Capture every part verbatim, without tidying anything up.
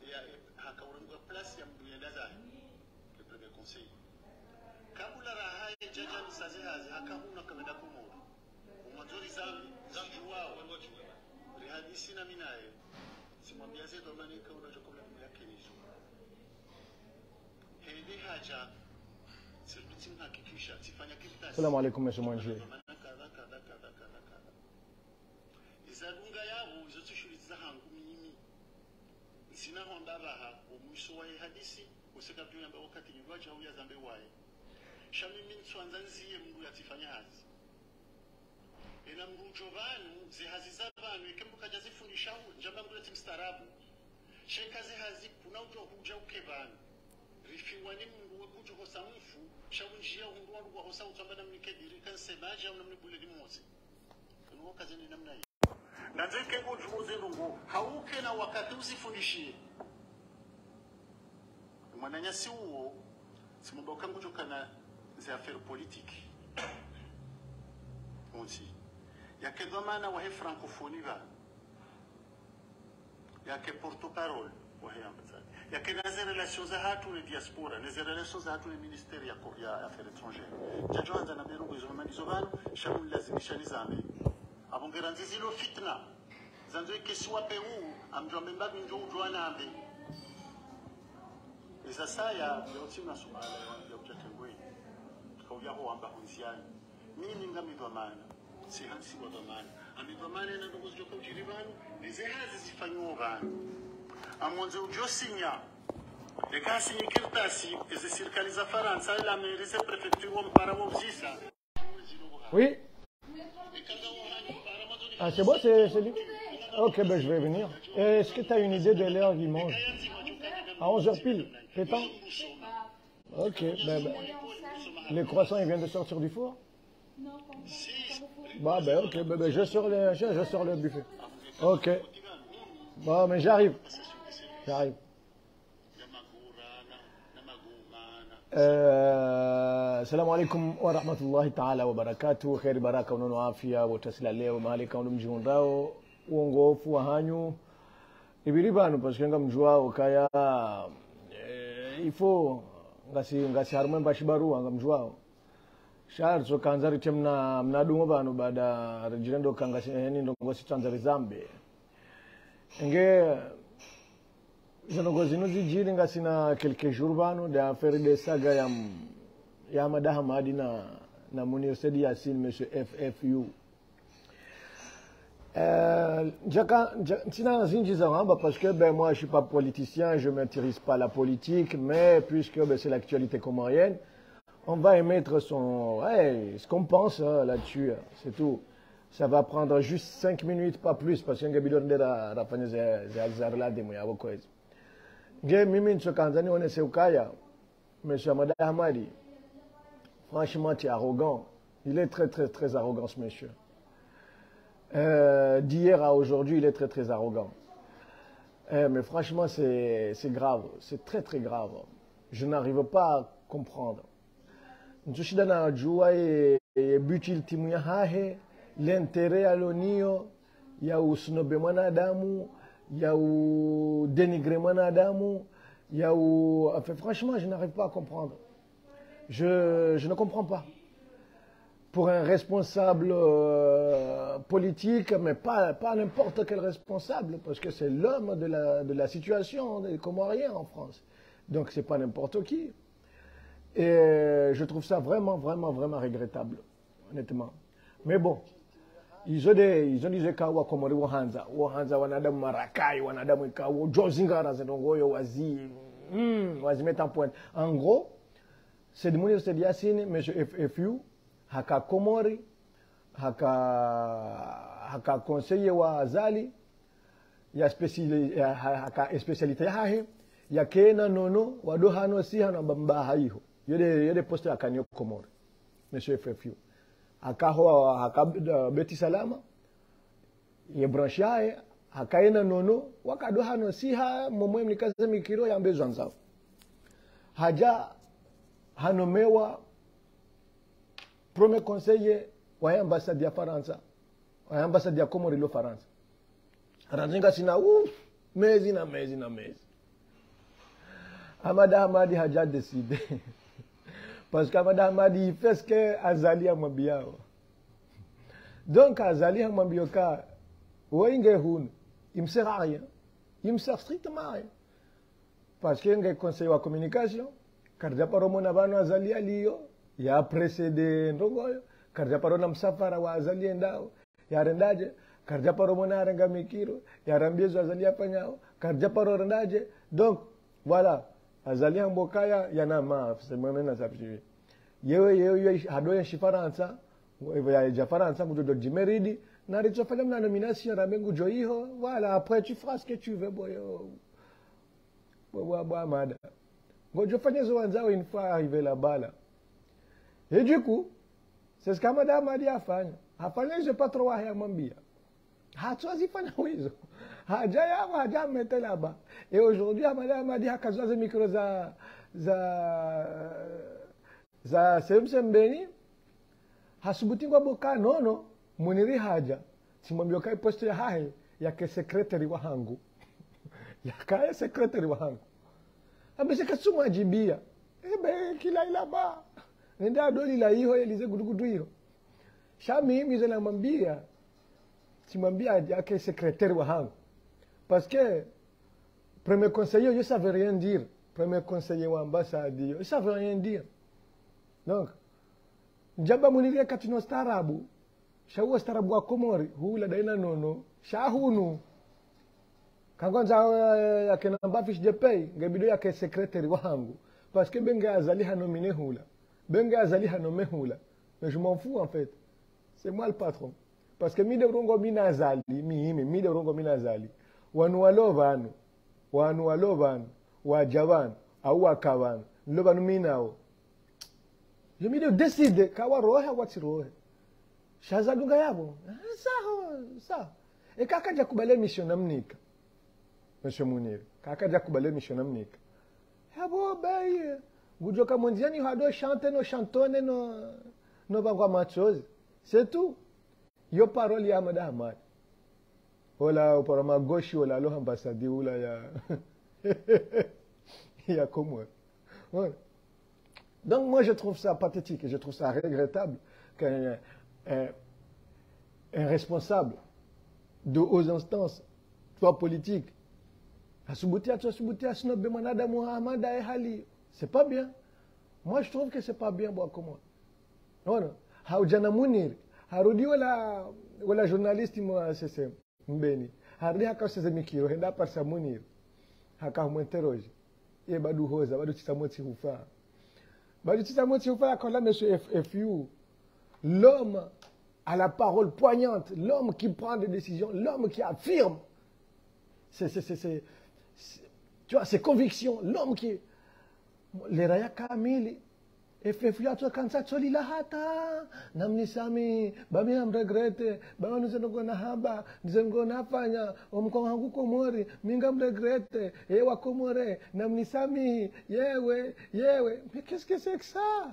hakaurungwa place ya mdu yenda zahi le premier conseil kabula raha jaja misaze hazi hakahuna kamenda kumuru umwanzuri zawi zangu wao rihadisi na minaye simwambia zetu amanika unachokomla dumu yake nizo hedi haja sirbuti mhakikisha tifanya kifitasi. Assalamu alaikum monsieur Mwanjwe. Izadunga yabo izotushuliza hangu mimi sina honda baha omuso wa hadisi useka byamba wakati nywacha huya zambe wae shami mimi twanza nziye mndu yatifanya hazi ena mrujo banu zihazi zabanu ikembuka jazifundisha njamba mndu yatimstarabu shekaze hazi kuna ujo huja ukebanu rifiwani mndu wakujo hosa mfu shawunjia hundu wa hosa utamba na mnikediri kansemaja una mnibule dimoze nuko kazi ni namna hii na nzeke kujuze ndungu hauke na wakati usifundishie mwananyasi huo simuboka ngujukana za affaire politique onzi yake dhamana wa francophonie va yake porte-parole wa ambassade yake naze relations za hatu na diaspora naze relations za hatu na ministère ya ya affaires étrangères jajoanza na berugo izo manizo bano shamu lazimisha nizame abongera nzizilo fitna zanzo ikesiwa Peru amjwa memba binjo ujwana ambe eza saya yote na sumala ya utatengwe kauya ho amba hunziani mimi ngami dhamana si hansi wa dhamana ami dhamana na ndugu ziko kujiribanu nize hazi zifanywa banu amonze ujosinya ekasi ikirtasi eze serikali za Faransa la mairie préfecture wa mpara wa uzisa. Oui. Ah, c'est bon, c'est lui. Ok, ben je vais venir. Est-ce que tu as une idée de l'heure qu'il mange? À onze heures pile, pétant? Ok, ben, ben. Les croissants, ils viennent de sortir du four? Non, Bah, ben, ok, ben, ben je, sors le, je, je sors le buffet. Ok. Bon, mais j'arrive. J'arrive. Assalamu alaikum wa rahmatullahi ta'ala wa barakatuh. Khairi baraka unono afya wotasila leo mahali kaundu mjihundao uongofu wa hanyu ibiri banu paskenga mjwao kaya eh, ifo ngasi ngasi harume mbashibaru anga mjwao shar so kanzari temna mnadungo banu baada rejirendo kangasi yani ndo ngosi tanzari zambe nge Zanogo zinuzi jiri nga sina quelques jours bano de affaire de saga ya ya madaha madina na Munir Sedi Yassine monsieur F F U. Euh jaka sina zinji za ramba parce que ben moi je suis pas politicien, je m'intéresse pas à la politique, mais puisque ben, c'est l'actualité comorienne, on va émettre son ouais, ce qu'on pense hein, là-dessus, c'est tout. Ça va prendre juste cinq minutes pas plus parce que ngabidon de la rafanya za za la demo ya bokoezi. Nge mimi nchokanzani one seukaya monsieur Amada Hamadi franchement tu es arrogant, il est très très très arrogant ce monsieur euh, d'hier à aujourd'hui il est très très arrogant euh, mais franchement c'est c'est grave, c'est très très grave, je n'arrive pas à comprendre ntushida na jua e, e butil timu ya hahe l'intérêt alonio ya usnobe mwanadamu il y a eu dénigrement d'Adamou, il y a eu... Enfin, franchement, je n'arrive pas à comprendre. Je, je ne comprends pas. Pour un responsable euh, politique, mais pas, pas n'importe quel responsable, parce que c'est l'homme de la, de la situation des Comoriens en France. Donc, c'est pas n'importe qui. Et je trouve ça vraiment, vraiment, vraiment regrettable, honnêtement. Mais bon. Izo de izo ndizo kawa komori wohanza wohanza wanadamu marakai wanadamu ikawo jozingara zendongoyo wazi mm wazi mettre en point en gros c'est de Munir Sedi Yassine monsieur F F U haka komori haka haka conseiller wa azali ya spécialité haka spécialité yahe ya kena nono wado hano si hano bamba haiho yode yode poste akanyo komori monsieur F F U akaho hakabida beti salama ye branchaye hakaina nono wakado hano siha momwe mnikaze mikiro ya mbezo nzao haja hanomewa premier conseiller wa ambassade ya Faransa wa ambassade ya Komori lo Faransa ranzinga sina u mezi na mezi na mezi Amada Hamadi a déjà décidé. Parce qu'Amada Hamadi, il fait ce que Azali a mwambia. Donc, Azali a mwambia ka, Oinge Hun, il ne me sert à rien. Il ne me sert strictement à rien. Parce qu'il y a un conseiller de communication, car il y a pas de bano Azali aliyo, il y a précédé Ndongoyo, car il y a pas de msafara wa Azali ndao, il y a rendaje, car il y a pas de mona renga mikiro, il y a rambiezo Azali apanyao, car il y a pas de rendaje. Donc, voilà. Azali Mbokaya, il y en a marre, c'est moi-même à s'appuyer. Yewe, yewe, yewe, hadoye shifaransa, ya jafaransa, vous devez dire meridi, n'arrête pas de la nomination, ramengu joiho, voilà, après tu feras ce que tu veux, boyo. Boyo, boyo, mada. Gojo fanya zoanzao une fois arrivé là-bas, là. Et du coup, c'est ce qu'Amada m'a dit à Fanya. À Fanya, je n'ai pas trop à m'ambia. Ha, tu as dit Fanya, oui, Hajaya haja mette là-bas. Et aujourd'hui, Amada m'a dit hakazoa ze micro za za za semsembeni hasubutingwa boka nono muniri haja simwambio kai posto ya hahe ya ke secretary wa hangu ya kai secretary wa hangu abese kasuma ajibia ebe kila ila ba nenda doli la hiyo elize gudugudu hiyo shami mizo na mwambia simwambia ya ke secretary wa hangu. Parce que, premier conseiller, je ne savais rien dire. Premier conseiller ou ambassade, je ne savais rien dire. Donc, Njaba Muniria Katino Starabu, Shawu Starabu wa Komori, Hula Daina Nono, Shahunu. Kangonza ya kenamba fiche de paye, Gabido ya ke secrétaire wangu. Parce que Benga Azali a nominé Hula. Benga Azali a nommé Hula. Mais je m'en fous en fait. C'est moi le patron. Parce que mi de rongo mina Azali, mi mi de rongo mina Azali. Wanu walovanu, wanu walovanu, wajavan, au wakavan, lovanu minao. Je me décide, kawa rohe wati rohe. Shaza dunga yabo. Ça, ça. Et kaka jakubale mission namnika. Monsieur Mounir, kaka jakubale mission namnika. Yabo baye, gujoka mondiani hado chante no chantone no no bagwa machozi. C'est tout. Yo parole ya Amada Hamadi. Ola oparama gauche ola lo ambassade ola ya ya Comores. Voilà. Donc moi je trouve ça pathétique et je trouve ça regrettable qu'un un, un responsable de hautes instances, soit politique, c'est pas bien. Moi je trouve que c'est pas bien bon comment. Voilà. Haujana Munir, harudi wala wala journaliste moi c'est Mbeni. Hardi haka sasa mikiro henda parsa Munir. Haka huminterroge. E badu hoza, badu chisamoti hufa. Badu chisamoti hufa akola monsieur F U. L'homme à la parole poignante, l'homme qui prend des décisions, l'homme qui affirme c'est c'est c'est tu vois ses convictions, l'homme qui les raya kamili efefuya to kansa tsoli la hata namni sami bami am regrette bami nzengo na haba nzengo na fanya omko wangu Komori minga am regrette e wa Komore namni sami yewe yewe mais qu'est-ce que c'est que ça?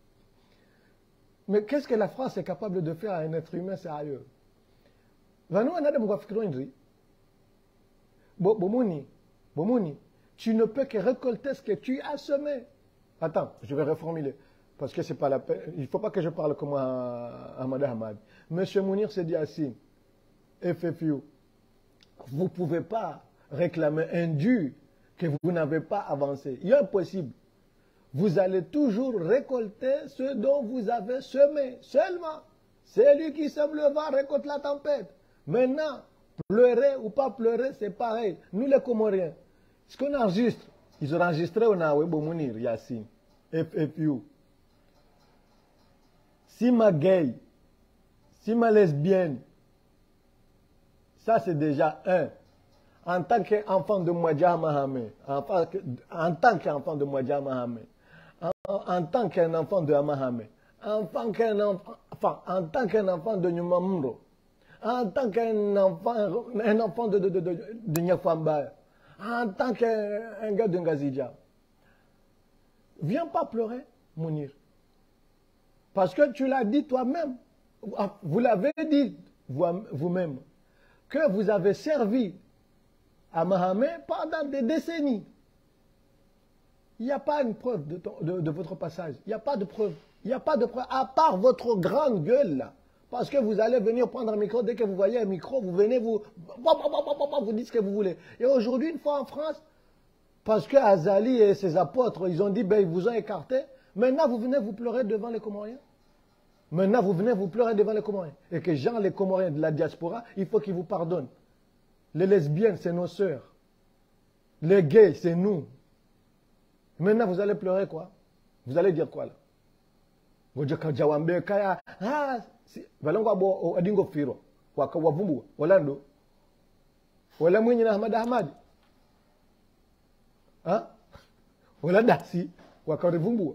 Mais qu'est-ce que la France est capable de faire à un être humain sérieux? Vanu anada mwa fikiro ndri bo bomuni bomuni tu ne peux que récolter ce que tu as semé. Attends, je vais reformuler. Parce que c'est pas la peine. Il ne faut pas que je parle comme Amada Hamadi. Monsieur Mounir s'est dit assis. F F U. Vous ne pouvez pas réclamer un dû que vous n'avez pas avancé. Il est impossible. Vous allez toujours récolter ce dont vous avez semé. Seulement. C'est lui qui sème le vent récolte la tempête. Maintenant, pleurer ou pas pleurer, c'est pareil. Nous les Comoriens, ce qu'on enregistre, ils ont enregistré au Nawebo Mounir, Yassine, F F U. Si ma gay, si ma lesbienne, ça c'est déjà un. En tant qu'enfant de Mwadja Mahamé, en, en tant qu'enfant de Mwadja Mahamé, en, en tant qu'un enfant de Amahamé, en tant qu'un enfant, enfin, en tant qu'un enfant de Nyumamuro, en tant qu'un enfant, un enfant de, de, de, de, de Nyafamba, en tant qu'un gars de Ngazidja. Viens pas pleurer, Mounir. Parce que tu l'as dit toi-même, vous l'avez dit vous-même, que vous avez servi à Mahamé pendant des décennies. Il n'y a pas une preuve de, ton, de, de votre passage. Il n'y a pas de preuve. Il n'y a pas de preuve, à part votre grande gueule là. Parce que vous allez venir prendre un micro, dès que vous voyez un micro, vous venez, vous, vous dites ce que vous voulez. Et aujourd'hui, une fois en France, parce que Azali et ses apôtres, ils ont dit, ben, ils vous ont écarté. Maintenant, vous venez vous pleurer devant les Comoriens. Maintenant, vous venez vous pleurer devant les Comoriens. Et que Jean, les Comoriens de la diaspora, il faut qu'ils vous pardonnent. Les lesbiennes, c'est nos sœurs. Les gays, c'est nous. Maintenant, vous allez pleurer quoi? Vous allez dire quoi là? Vous allez dire, ah, valangwa bo adingo firo waka wavumbu walando wala mwenye na Ahmad Ahmad ha wala dasi waka revumbu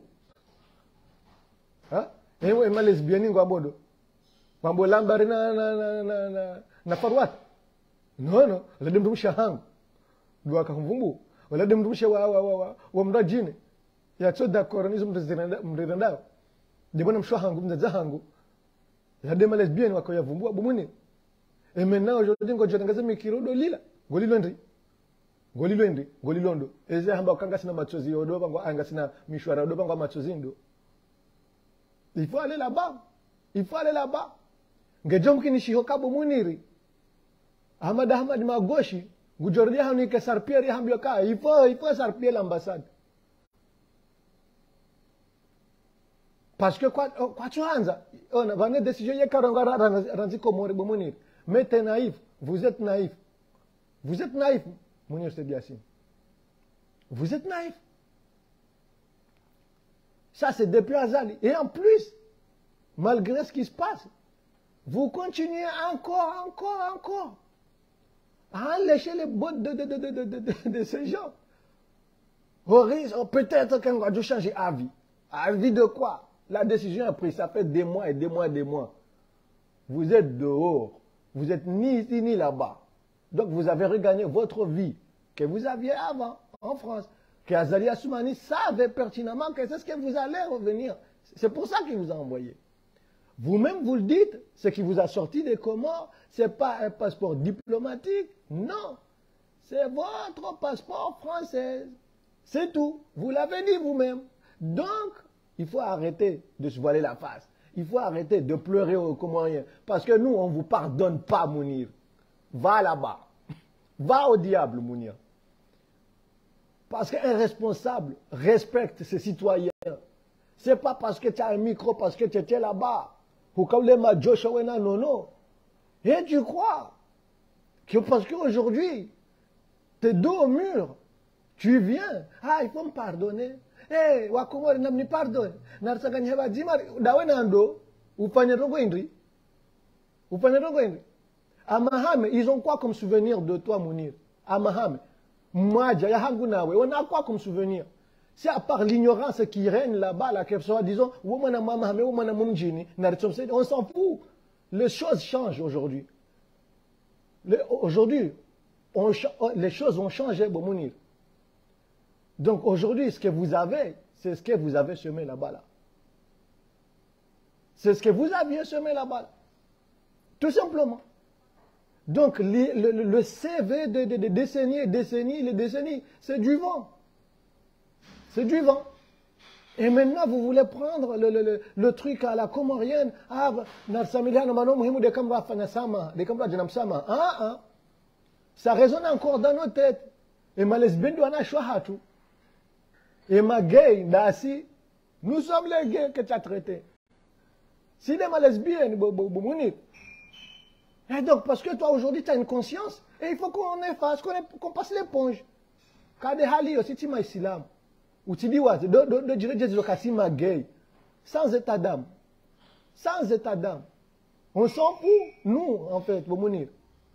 ha ewe ma lesbiani ngo abodo mambo lambari na na na na, na, na farwat no no la dem dum shahang do waka vumbu wala dem dum shewa wa wa wa, wa mrajine ya tsoda koronism mziranda mriranda de bonam shahangu mzahangu il y a des lesbiennes wako yavumbua bumuni. Et maintenant aujourd'hui ngo jotangaza mikiro do lila golilo ndri golilo ndri golilondo eze hamba ukanga sina machozi yodo bango anga sina mishwara do bango machozi ndo. Il faut aller là-bas. Il faut aller là-bas. Ngejom kini shihoka bumuniri. Ahmad Ahmad magoshi gujordia hani ke sarpieri hambio ka il faut il faut sarpier l'ambassade. Parce que quoi, quoi tu as on a une décision, il y a quarante ranzi komori bomunir. Mais t'es naïf, vous êtes naïf. Vous êtes naïf, Mounir Sediassine. Vous êtes naïf. Ça, c'est depuis Azali. Et en plus, malgré ce qui se passe, vous continuez encore, encore, encore à lécher les bottes de, de, de, de, de, de, de, de ces gens. Peut-être qu'on va changer d'avis. Avis de quoi? La décision est prise, ça fait des mois et des mois et des mois. Vous êtes dehors. Vous êtes ni ici ni là-bas. Donc vous avez regagné votre vie que vous aviez avant en France. Que Azali Assoumani savait pertinemment que c'est ce que vous allez revenir. C'est pour ça qu'il vous a envoyé. Vous-même vous le dites, ce qui vous a sorti des Comores, ce n'est pas un passeport diplomatique. Non. C'est votre passeport français. C'est tout. Vous l'avez dit vous-même. Donc, il faut arrêter de se voiler la face. Il faut arrêter de pleurer aux Comoriens. Parce que nous, on ne vous pardonne pas, Mounir. Va là-bas. Va au diable, Mounir. Parce qu'un responsable respecte ses citoyens. Ce n'est pas parce que tu as un micro, parce que tu étais là-bas. Non, non. Et tu crois que parce qu'aujourd'hui, tu es dos au mur, tu viens. Ah, il faut me pardonner. Eh, wakomori namni pardon. Narsaka nyeba jimari dawe nando ufanye rongo indri. Ufanye rongo indri. À Mahame, ils ont quoi comme souvenir de toi, Mounir? À Mahame. Mwaja ya hangu nawe, on a quoi comme souvenir? C'est à part l'ignorance qui règne là-bas, là, que soit, disons, on s'en fout. Les choses changent aujourd'hui. Aujourd'hui, les choses ont changé, Mounir. Donc aujourd'hui, ce que vous avez, c'est ce que vous avez semé là-bas. Là. C'est ce que vous aviez semé là-bas. Là. Tout simplement. Donc le, le, le C V de, de, de décennies et décennies, les décennies, c'est du vent. C'est du vent. Et maintenant, vous voulez prendre le, le, le, le truc à la comorienne. Ah, ça résonne encore dans nos têtes. Et ma lesbienne doit en tout. Et ma gay, Dassi, nous sommes les gays que tu as traités. Si les ma lesbiennes, Mounir. Et donc, parce que toi, aujourd'hui, tu as une conscience, et il faut qu'on efface, qu'on qu'on passe l'éponge. Quand des hali aussi, tu m'as islam. Ou tu dis, ouais, de dire, Jésus, kasi ma gay. Sans état d'âme. Sans état d'âme. On s'en fout, nous, en fait, Mounir.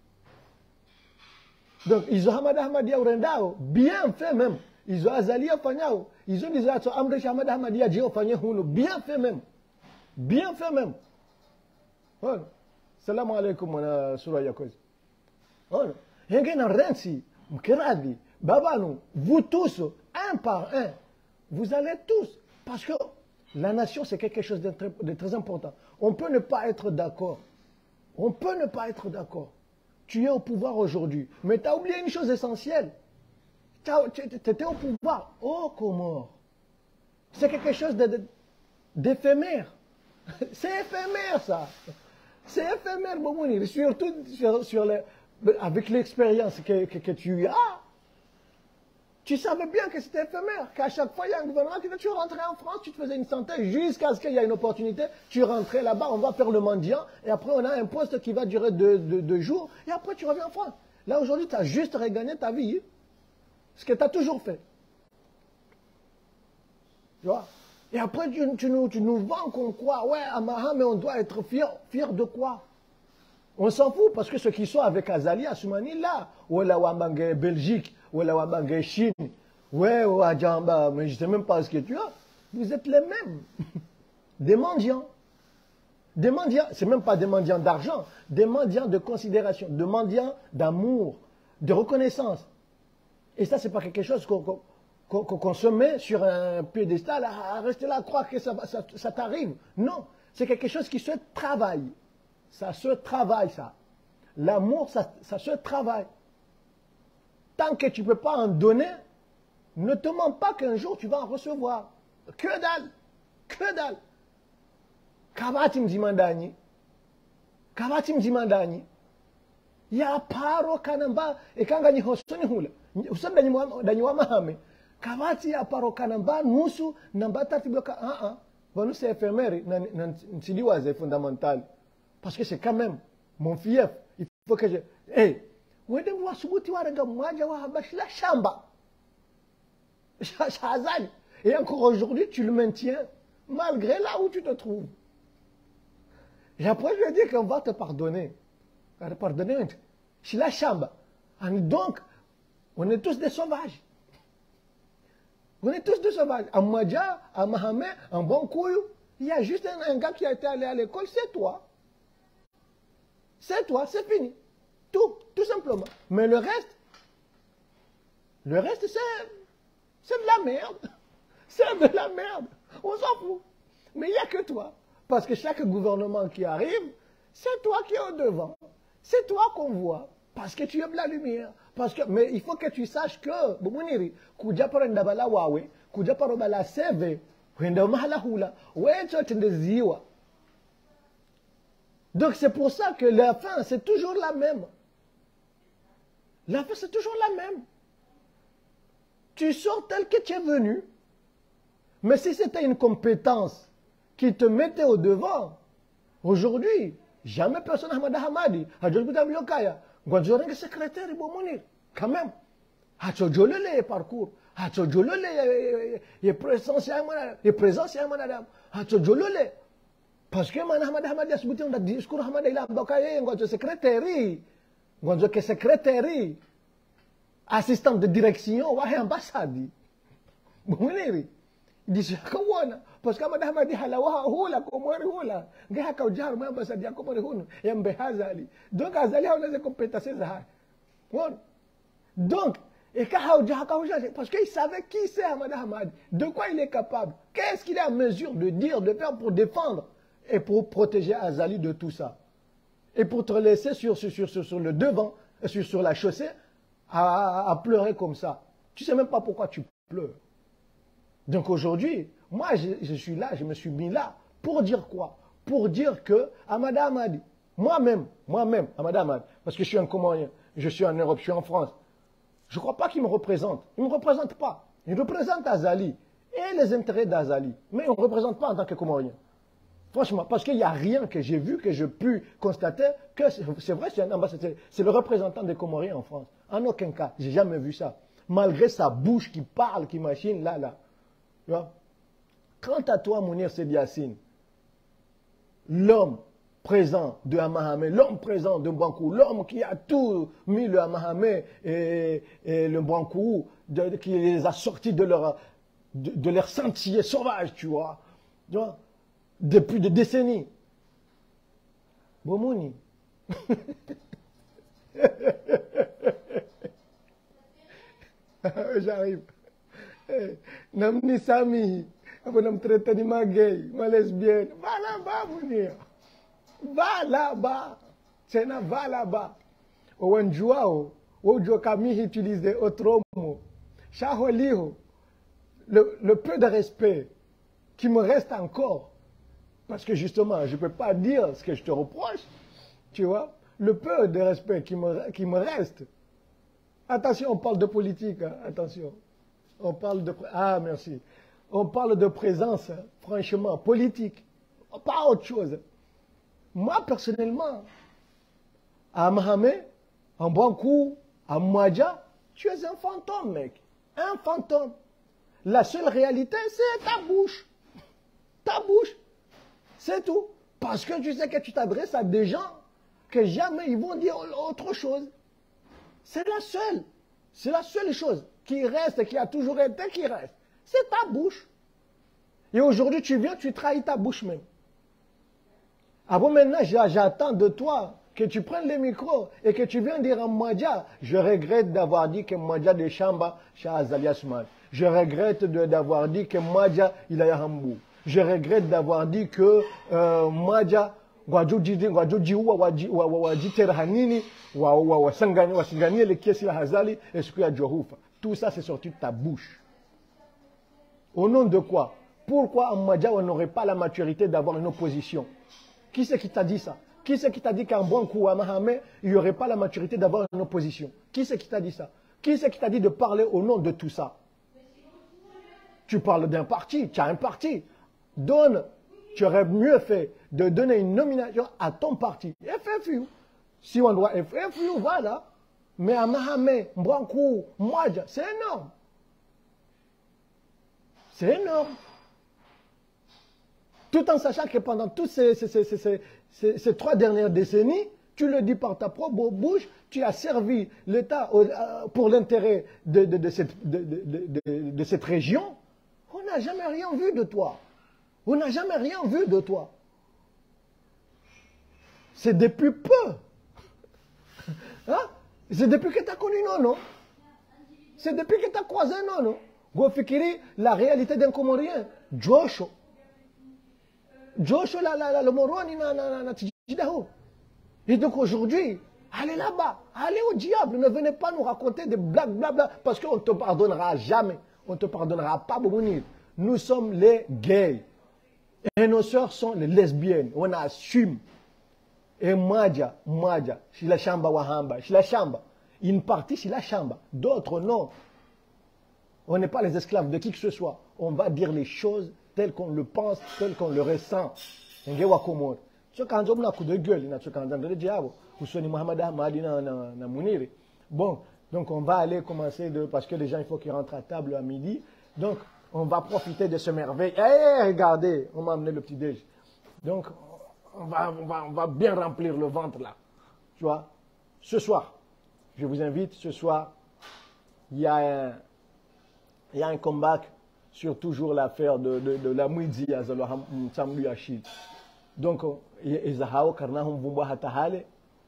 Donc, ils ont Ahmad Ahmadia ou Rendao, bien fait même. Ils ont Azalia Fanyao. Ils ont dit à Amresh Ahmad Ahmadia Djeo Fanyao. Bien fait même. Bien fait même. Voilà. Salam alaikum, mon Suraya Koz. Voilà. Yengen Rensi, Mkeradi, Babano, vous tous, un par un, vous allez tous. Parce que la nation, c'est quelque chose de très, de très important. On peut ne pas être d'accord. On peut ne pas être d'accord. Tu es au pouvoir aujourd'hui. Mais tu as oublié une chose essentielle. tu étais au pouvoir. Oh, Comores. C'est quelque chose d'éphémère. C'est éphémère, ça. C'est éphémère, Bomouni. Surtout sur, sur les, avec l'expérience que, que, que tu as. Tu savais bien que c'était éphémère, qu'à chaque fois, il y a un gouvernement qui dit, tu rentrais en France, tu te faisais une santé, jusqu'à ce qu'il y ait une opportunité, tu rentrais là-bas, on va faire le mendiant, et après, on a un poste qui va durer deux, deux, deux jours, et après, tu reviens en France. Là, aujourd'hui, tu as juste regagné ta vie, ce que tu as toujours fait. Tu vois? Et après, tu, tu, nous, tu nous vends qu'on croit, ouais, à Maha, mais on doit être fier. Fier de quoi? On s'en fout, parce que ceux qui sont avec Azali, Assoumani, là, ou la Wambangue Belgique, ou la Wambangue Chine, ouais, ou à Djamba, mais je ne sais même pas ce que tu as. Vous êtes les mêmes. Des mendiants. Des mendiants, c'est même pas des mendiants d'argent, des mendiants de considération, des mendiants d'amour, de reconnaissance. Et ça, c'est pas quelque chose qu'on qu qu qu se met sur un piédestal à, à rester là, à croire que ça, ça, ça t'arrive. Non, c'est quelque chose qui se travaille. Ça se travaille, ça. L'amour, ça, ça se travaille. Tant que tu ne peux pas en donner, ne te mens pas qu'un jour tu vas en recevoir. Que dalle. Que dalle. Kavatim dimandani. Kavatim dimandani. Ya paro kanamba. E kanga ni hosoni hula. Usab danyi wa mahame. Kavati ya paro kanamba nusu namba tati bloka. Ah ah. Vanu c'est éphémère. Nsiliwa c'est fondamental. Parce que c'est quand même mon fief. Il faut que je... Hey, wende mwasubuti waranga mwaja wa habashila shamba. Shazali. Et encore aujourd'hui, tu le maintiens, malgré là où tu te trouves. Et après, je vais dire qu'on va te pardonner. On va te pardonner. Shila shamba. Et donc, on est tous des sauvages. On est tous des sauvages. À Mwadja, à Mahamé, en bon couillou, il y a juste un, un gars qui a été allé à l'école, c'est toi. C'est toi, c'est fini. Tout, tout simplement. Mais le reste, le reste, c'est de la merde. C'est de la merde. On s'en fout. Mais il n'y a que toi. Parce que chaque gouvernement qui arrive, c'est toi qui es au devant. C'est toi qu'on voit. Parce que tu aimes la lumière. Parce que, mais il faut que tu saches que, Bomuniri, kuja parenda bala wawe, kuja paro bala seve, wenda mahala hula, wecho tendeziwa. Donc c'est pour ça que la fin, c'est toujours la même. La fin, c'est toujours la même. Tu sors tel que tu es venu. Mais si c'était une compétence qui te mettait au devant, aujourd'hui, jamais personne n'a Hamadi, Hadjolboutam Yokaya, Gwadjoreng secrétaire, quand même. Hadjolole parcours, Hadjolole est présent, est présent, madame. Hadjolole. Parce que Manahmad Hamadi a subuti un discours Hamadi il a bakaye ngwajo secrétaire ngwajo ke secrétaire assistant de direction wa ambassade Bomuniri dit kawana parce que Hamadi Hamadi halawa hula komori hula ngaha ka ujar ma ambassade ya komori hunu yambe hazali donc azali a des compétences ça donc et ka hauja ka hauja parce qu'il savait qui c'est Hamadi Hamadi, de quoi il est capable, qu'est-ce qu'il est en mesure de dire, de faire pour défendre et pour protéger Azali de tout ça. Et pour te laisser sur, sur, sur, sur le devant, sur, sur la chaussée, à, à pleurer comme ça. Tu ne sais même pas pourquoi tu pleures. Donc aujourd'hui, moi je, je suis là, je me suis mis là, pour dire quoi? Pour dire que Amada Hamadi, moi-même, moi-même, Amada Hamadi, parce que je suis un Comorien, je suis en Europe, je suis en France, je ne crois pas qu'il me représente. Il ne me représente pas. Il représente Azali et les intérêts d'Azali. Mais il ne me représente pas en tant que Comorien. Franchement, parce qu'il n'y a rien que j'ai vu, que j'ai pu constater, que c'est vrai, c'est un ambassadeur, c'est le représentant des Comoriens en France. En aucun cas, j'ai jamais vu ça. Malgré sa bouche qui parle, qui machine, là, là. Tu vois? Quant à toi, Mounir Seydi Yacine, l'homme présent de Hamahame, l'homme présent de Mbouankou, l'homme qui a tout mis le Hamahame et, et le Mbouankou, de, qui les a sortis de leur, de, de leur sentier sauvage, tu vois, tu vois, depuis des décennies. Bomouni. J'arrive. Namni Sami, on me traite de ma gay, ma lesbienne. Va là-bas, Mounir. Va là-bas. C'est va là-bas. Ou un joueur, ou un joueur qui utilise autre mot. Shaholiho, le, le peu de respect qui me reste encore, parce que justement, je ne peux pas dire ce que je te reproche, tu vois, le peu de respect qui me, qui me reste. Attention, on parle de politique, hein, attention. On parle de... Ah, merci. On parle de présence, hein, franchement, politique. Pas autre chose. Moi, personnellement, à Mahamé, en Bankou, à Mouadja, tu es un fantôme, mec. Un fantôme. La seule réalité, c'est ta bouche. Ta bouche. C'est tout. Parce que tu sais que tu t'adresses à des gens que jamais ils vont dire autre chose. C'est la seule. C'est la seule chose qui reste, qui a toujours été, qui reste. C'est ta bouche. Et aujourd'hui, tu viens, tu trahis ta bouche même. Ah bon, maintenant, j'attends de toi que tu prennes le micro et que tu viennes dire à Mouadja, je regrette d'avoir dit que Mouadja de Chamba, Shah Azalia Souman. Je regrette d'avoir dit que Mouadja, il a Hambou. Je regrette d'avoir dit que euh, Mouadja, tout ça, c'est sorti de ta bouche. Au nom de quoi? Pourquoi en Mouadja, on n'aurait pas la maturité d'avoir une opposition? Qui c'est qui t'a dit ça? Qui c'est qui t'a dit qu'en bon coup à Mahamé, il n'y aurait pas la maturité d'avoir une opposition? Qui c'est qui t'a dit ça? Qui c'est qui t'a dit de parler au nom de tout ça? Tu parles d'un parti, tu as un parti. Donne, tu aurais mieux fait de donner une nomination à ton parti. F F U. Si on doit F F U, voilà. Mais à Mahamé, Mbouankou, Mouadja, c'est énorme. C'est énorme. Tout en sachant que pendant toutes ces, ces, ces, ces, ces, ces trois dernières décennies, tu le dis par ta propre bouche, tu as servi l'État pour l'intérêt de, de, de, cette, de, de, de, de cette région. On n'a jamais rien vu de toi. On n'a jamais rien vu de toi. C'est depuis peu. Hein? C'est depuis que tu as connu, non, non? C'est depuis que tu as croisé, non, non? Gofikiri, la réalité d'un Comorien, Joshua. Joshua, la, la, la, le Moroni, na, na, na, na, et donc aujourd'hui, allez là-bas, allez au diable, ne venez pas nous raconter des blagues, blabla, parce qu'on ne te pardonnera jamais. On ne te pardonnera pas, Bomounir. Nous sommes les gays. Et nos sœurs sont les lesbiennes. On assume. Et Mouadja, Mouadja, c'est la chamba wahamba, c'est la chamba. Une partie, c'est la chamba. D'autres, non. On n'est pas les esclaves de qui que ce soit. On va dire les choses telles qu'on le pense, telles qu'on le ressent. Bon, donc on va aller commencer de, parce que les gens, il faut qu'ils rentrent à table à midi. Donc, on va profiter de ce merveille. Eh, hey, regardez, on m'a amené le petit déj. Donc, on va, on, va, on va bien remplir le ventre là. Tu vois, ce soir, je vous invite, ce soir, il y a un, il y a un comeback sur toujours l'affaire de, de, de la Mouidzi à Zaloham Mtsamlu Achille. Donc, Ezahao, Karnahum Vumba Hatahale,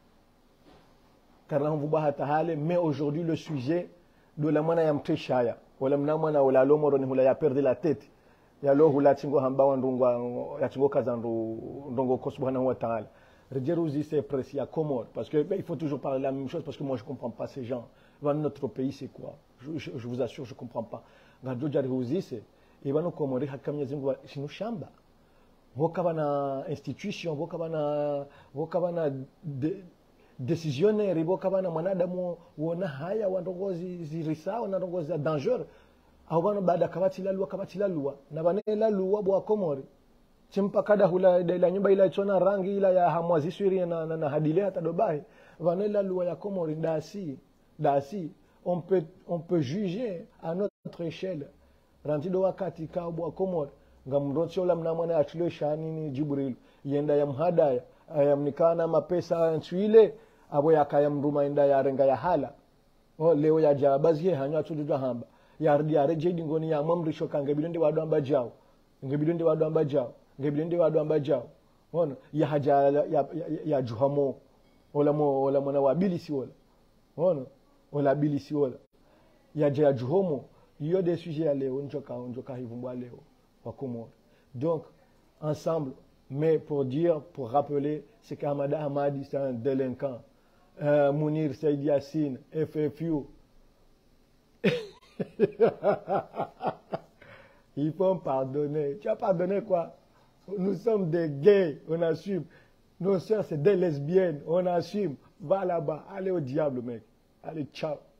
Karnahum Vumba Hatahale, mais aujourd'hui le sujet de la Manayam Trishaya. Wala mnamwana wala lomoro ni hula ya perdu la tête. Ya lo hula tingo hamba wandungwa ya tingo kazandu ndongo ko subhanahu wa ta'ala. Rejeruzi c'est précis à Comore parce que ben, il faut toujours parler la même chose parce que moi je comprends pas ces gens. Dans notre pays c'est quoi? Je, je, je vous assure je comprends pas. Ngado jaruzi c'est et bano Comore hakamya zingu shinu shamba. Vokabana institution, vokabana vokabana de, décisionnaire ibokabana mwanadamu wona haya wandongozi zirisa wanadongoza danger awano baada kabati lalua kabati lalua na bane lalua bwa Komori chimpa kada hula ila nyumba ila chona rangi ila ya hamwazi swiri na, na, na hadile hata dobai bane lalua ya Komori dasi dasi on peut on peut juger à notre échelle rantido wakati ka bwa Komori ngamrotio la mnamwana atule shani ni Jibril yenda ya mhadaya ayamnikana mapesa ntwile abo yakaya mruma inda ya renga ya hala o leo ya jabazi hanya tudu hamba yardi ya reje dingoni ya mamrisho kanga bilonde wadu amba jao ngebilonde wadu amba jao ngebilonde wadu amba jao ona ya haja ya, ya, ya juhamo wala mo wala mwana wabilisi wala ona wala bilisi wala ya ja juhomo yo des sujets ya leo njoka njoka hivumbwa leo wakomo donc ensemble. Mais pour dire, pour rappeler, c'est qu'Hamada Hamadi, c'est un délinquant. Euh, Mounir Saïd Yassine, F F U. Il faut me pardonner. Tu as pardonné quoi? Nous sommes des gays, on assume. Nos sœurs, c'est des lesbiennes, on assume. Va là-bas, allez au diable, mec. Allez, ciao.